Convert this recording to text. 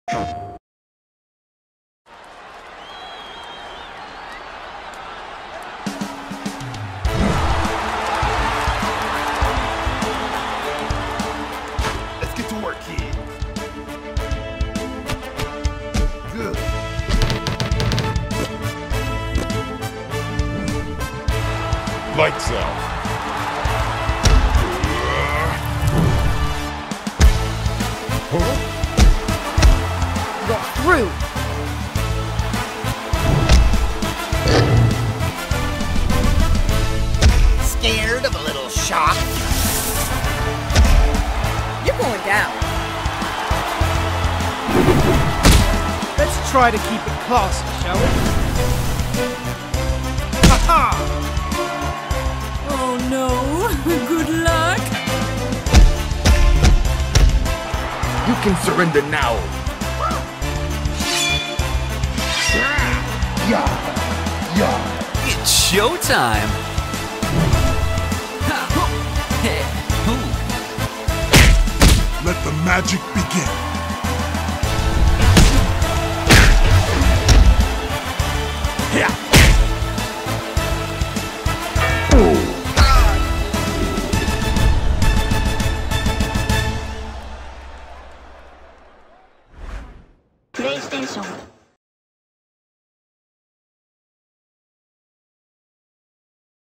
Let's get to work, kid. Good. Lights out. Got through. Scared of a little shock? You're going down. Let's try to keep it classy, shall we? Ha-ha! Oh no. Good luck. You can surrender now. It's showtime! Let the magic begin. Yeah. PlayStation